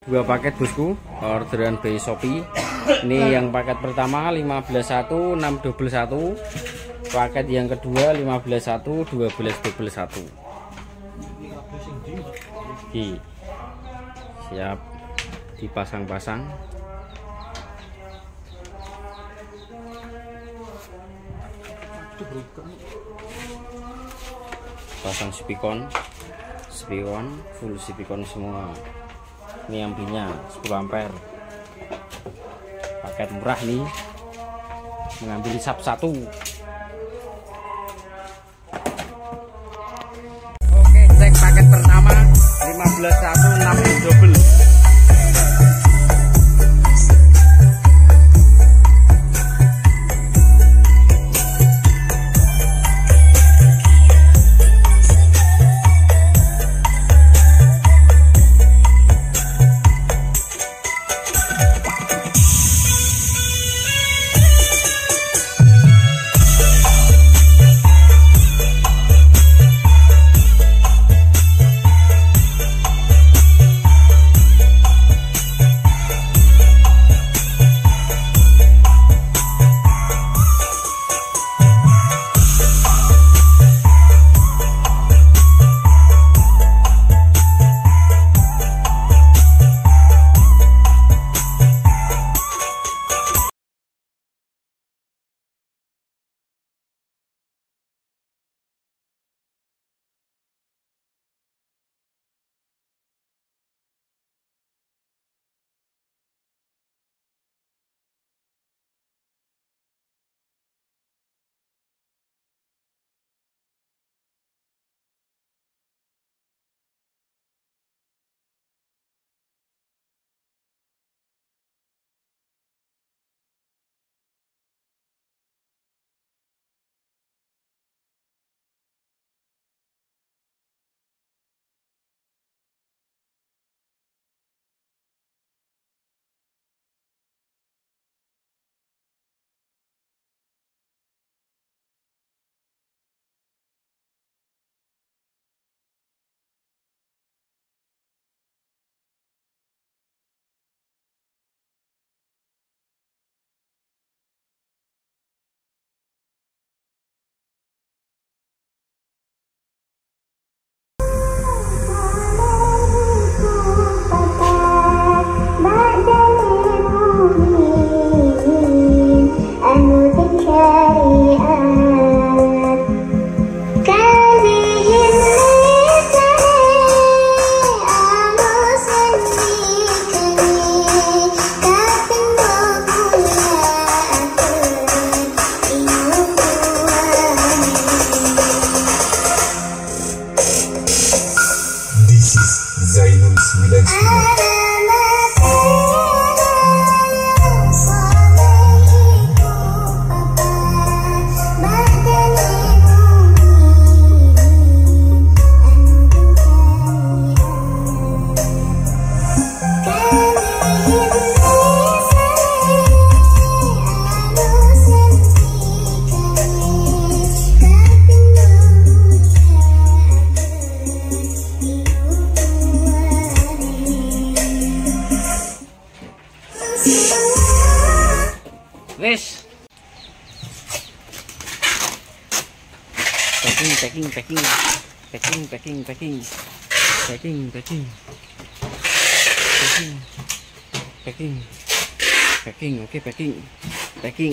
Dua paket bosku, orderan by Shopee. Ini yang paket pertama 15.1 621. Paket yang kedua 15.1 1221. Oke. Siap dipasang-pasang. Pasang spikon full spikon semua. Ini ambilnya 10 ampere. Paket murah nih, mengambil sub 1. Oke, cek paket pertama 15.1 6 double. Zainul 99. Wes. Packing. Oke, packing.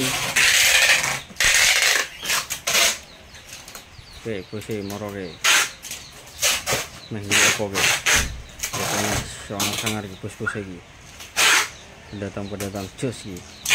Oke, bose moro ke. Nah, iki apa ke? Pokoknya sangar iki bos-bos iki. Pendatang jos iki.